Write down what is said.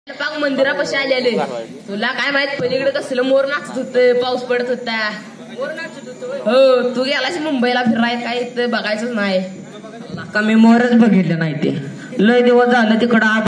पाक मंदिरापाशी आलेले. तुला काय माहित पलीकडे कसलं मोर नाचत होत, पाऊस पडत होता. हो, तू गेलास मुंबईला फिराय, काय बघायचंच नाही. का मी मोरच बघितलं नाही ते. लय दिवस झालं तिकडं